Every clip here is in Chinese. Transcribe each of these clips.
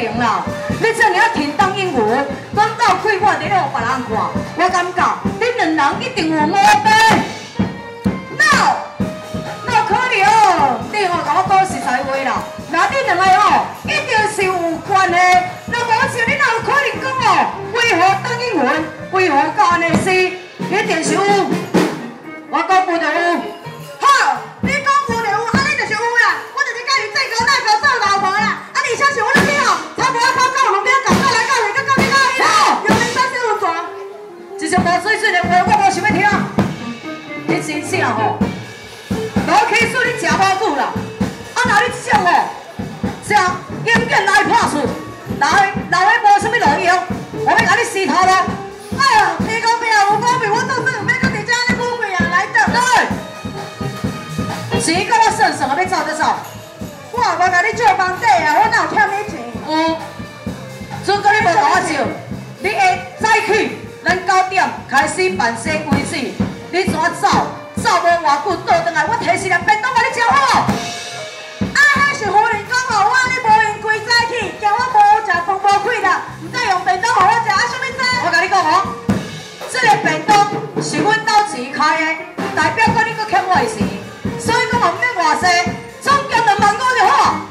能啦！你这尔挺当英文，讲到开我伫咧互别人看，我感觉恁两人一定有毛病。哪可能？你吼甲我讲实在话啦，那恁两个吼一定是有关系。若无像你哪有可能讲哦，为何当英文，为何干安尼事？一定是有。我讲不就有。 好，你讲有就有，啊你就是有啦。我就是甲伊这个那个做老婆啦，啊而且是我咧去吼，差不多靠到路边搞到来搞去，到你到伊啦，有名三十有传。 一些无水准的话，我无想要听。你真正吼，老起厝你食无久啦。啊，那你这种吼，这永远来破厝，老的无啥物路用，我要甲你死头咯。 哎呀，你讲边有方便，我到时候免搁伫遮咧补费啊，来等。 对，钱甲我算算，要走就走。 我也无甲你借房底啊，我哪有欠你钱？ 有，准个你无甲我借，你下早起，咱9点开始办洗规止，你怎走？走无偌久倒转来，我提4粒便当甲你食好。 啊，迄是夫人讲吼，我你无闲规早起，惊我无食饭无开啦，唔得用便当互我食，啊，啥物早？ 我甲你讲哦，这个便当是阮兜钱开的，代表讲你搁欠我的钱，所以讲嘛唔免偌济，总共2万5就好。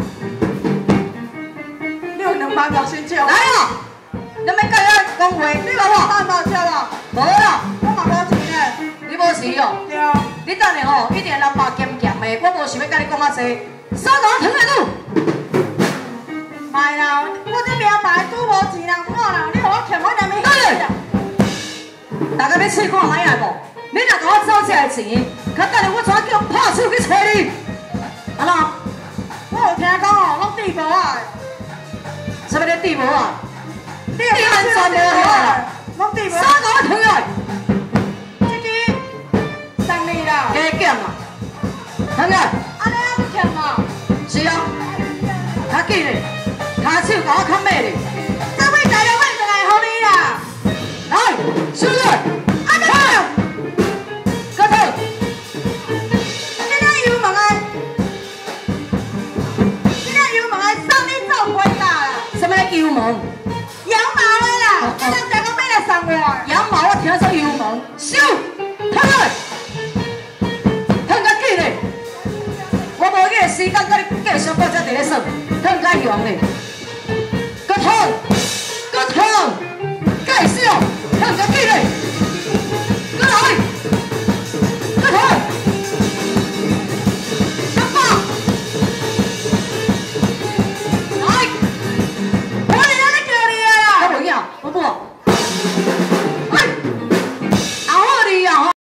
你有2万5先借我。 来啊，咱要甲咱讲话， 你有好无？ 办法借无？ 无啦， 我嘛无钱嘞。 你无钱哦。 对。 你等下吼，一定人把咸咸的，我无想要甲你讲啊济，手甲我疼下路。 卖啦，我这名牌拄无钱人看啦，你互我欠我两面钱啦。 大家要试看卖啊无？你若甲我走这个钱，较等下我怎叫拍手去找你？安怎？ 我有听讲哦，拢地无啊。 啥物咧地无啊？ 你安全无好啦，拢地无。 手甲我疼下来。 这支送你啦。 加减啦，疼下来。 安尼还不欠嘛？ 是啊，较紧嘞，骹手甲我扛尾咧。 这位大老板就来互你啦。 来，收来。看，搁头。 你那油门啊？你那油门啊，送你做回答啦。 什么油门？ 羊毛的啦，你人家讲要来送我。 羊毛我听说油门，收，疼下来。疼较紧嘞。我无迄个时间甲你继续搁遮伫咧算，疼较用嘞。搁疼，搁疼，介绍，疼较紧嘞。搁来，搁疼，小宝，来， 我嚟啊！你叫你啊！ 我无影，我无。